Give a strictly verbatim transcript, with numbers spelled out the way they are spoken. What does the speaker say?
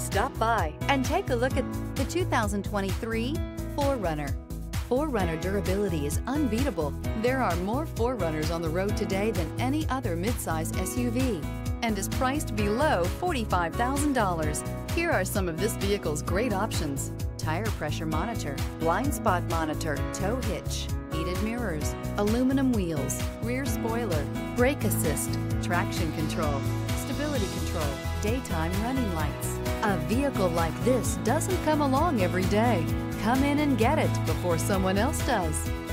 Stop by and take a look at the two thousand twenty-three four runner. four runner durability is unbeatable. There are more four runners on the road today than any other midsize S U V and is priced below forty-five thousand dollars. Here are some of this vehicle's great options: tire pressure monitor, blind spot monitor, tow hitch, heated mirrors, aluminum wheels, rear spoiler, brake assist, traction control, stability control, daytime running lights. A vehicle like this doesn't come along every day. Come in and get it before someone else does.